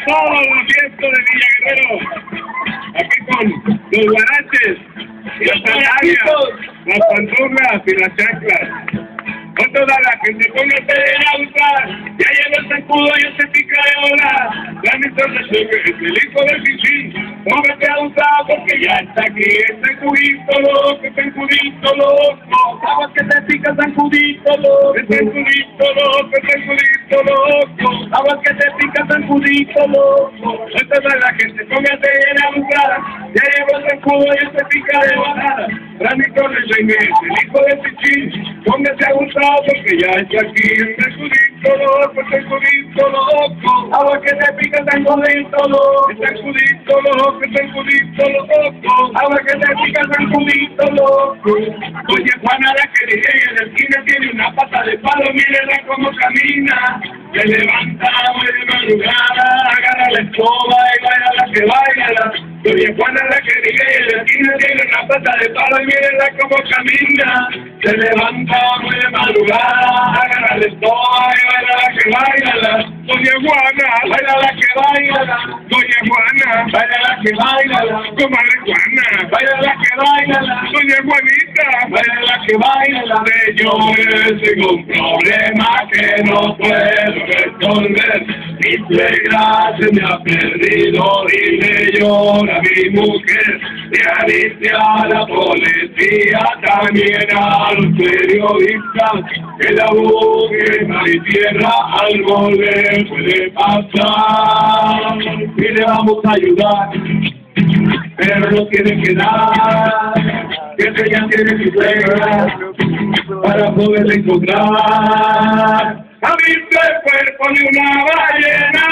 todo el viento de Villa Guerrero. Aquí con los guaraches, las sandalias, las pantuflas y las chanclas. Con toda la gente, póngase en auto, ya llegó el zancudo y se pica de ola. La mitad de es el hijo del chichín, póngase a usar porque ya está aquí. Es zancudito loco, es zancudito loco. Sabes que te pica zancudito loco, es zancudito loco, es zancudito loco. Sabes que te pica zancudito loco. Con toda la gente, póngase en auto, ya llegó el zancudo y se pica de ola. La mitad de el hijo del chichín, póngase a usar porque ya está aquí. El zancudito loco, el zancudito loco. Agua que te pica, el zancudito loco, el zancudito loco, el zancudito loco. Agua que te pica, el zancudito loco. Oye, Juana la querida y en la esquina tiene una pata de palo, mírenla cómo camina. Se levanta muy de madrugada, agarra la escoba y baila la que baila. Oye, Juana la querida y en la esquina tiene una pata de palo y mírenla cómo camina. Se levanta muy de madrugada, agarra la escoba y baila la que baila. Doña Juana, baila la que baila. Doña Juana, baila la que baila. Comadre Juana, baila la que baila. Doña Juanita, baila la que baila. Señores, tengo un problema que no puedo resolver. Mi suegra se me ha perdido y me llora mi mujer. Ya dice a la policía, también a los periodistas, que la busquen mar y tierra, algo le puede pasar. Y le vamos a ayudar, pero no tiene que dar, que ella tiene su suegra para poderla encontrar. Ha visto el cuerpo de una ballena,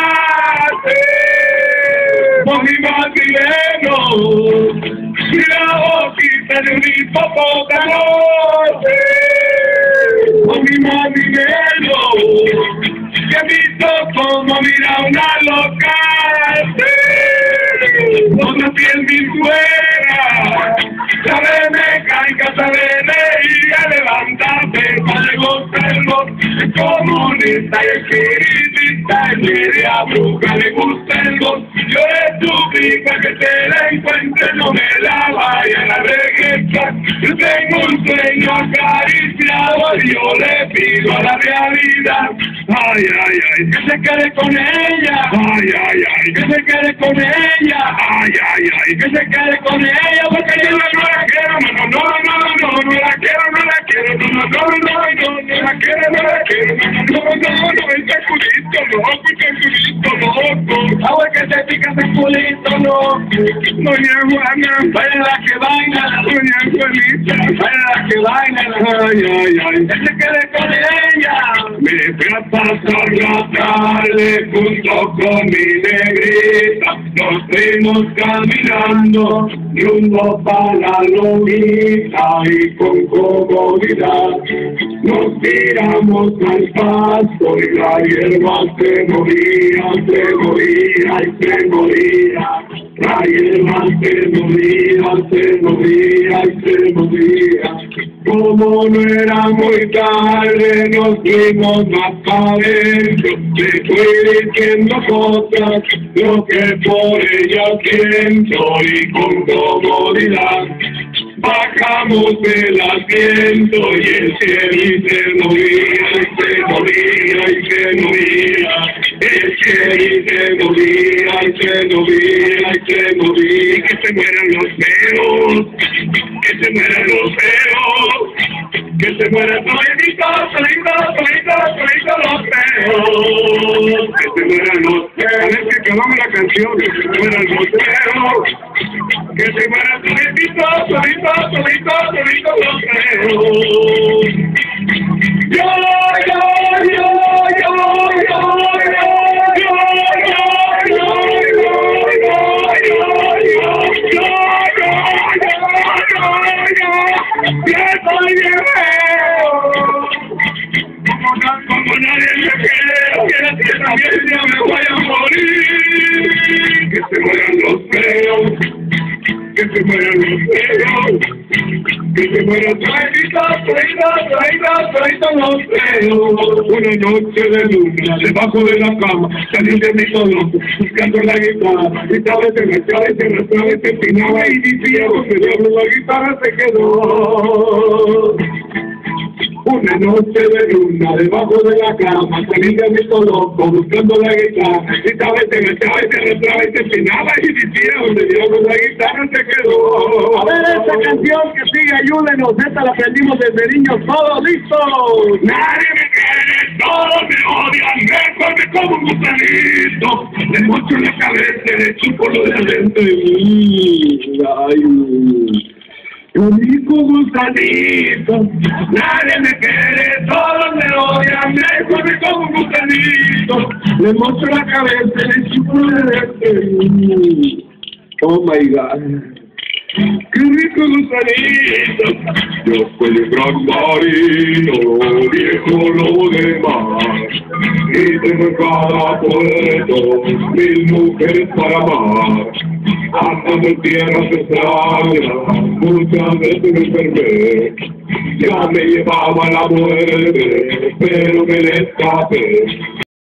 con mi madrileno, y la boquita de un hipopótamo, con mi madrileno, y he visto como mira una loca, cuando tiene mi suegra, sabe me caiga, sabe reír, a levantarse para gozarlo, es comunista y espiritista, y media bruja le gusta el gozo. Yo le suplico que te la encuentre, no me la vayan a regresar. Yo tengo un sueño acariciado y yo le pido a la realidad. Ay, ay, ay, que se quede con ella. Ay, ay, ay, que se quede con ella. Ay, ay, ay, que se quede con ella, porque yo no la quiero, no la quiero, no la quiero, no la quiero, no la quiero, el sacudito loco. Agua que te pica, sacudito loco. Doña Juana, baila la que baila. Doña Juanita, baila la que baila. Ay, ay, ay, que se quede con ella. Me fui a pasar la tarde junto con mi negrita. Nos fuimos caminando rumbo para la lomita y con comodidad nos tiramos al pasto y la hierba se moría y se moría. La hierba se moría y se moría. Como no era muy tarde, nos fuimos más para adentro. Me fui diciendo cosas, lo que por ella siento, y con comodidad bajamos el asiento y el cielo se movía y se movía y se movía. El cielo se movía y se movía y se movía. Y que se mueran los feos, que se mueran los feos, que se mueran solitos los feos, que se mueran los feos. Es que acabamos la canción, que se mueran los feos, que se mueran solitos los feos. Como nadie me quiere, que también ya me voy a morir. Que se mueran los feos, que se mueran los feos. Que se fuera traidito los dedos. Una noche de luna, debajo de la cama, salí de mi solo, buscando la guitarra, y tal vez empinaba y decía, donde diablo la guitarra se quedó. Una noche de luna, debajo de la cama, salí de mi solo, buscando la guitarra, y tal vez empinaba y decía, donde diablo la guitarra se quedó. A ver esta canción que sigue, ayúdenos, esta la aprendimos desde niños, todos listos. Nadie me quiere, todos me odian, me come como un gusanito, le mocho en la cabeza, le chupo lo de adentro. Ay, Un rico gusanito, nadie me quiere, todos me odian, me come como un gusanito, le mocho la cabeza, le chupo lo de adentro. oh my God. ¡Qué rico gusanito! Yo soy el gran marino, viejo lobo de mar, y tengo en cada puerto 1000 mujeres para amar. Andando en tierras extrañas, muchas veces me enfermé, ya me llevaba la muerte, pero me le escapé.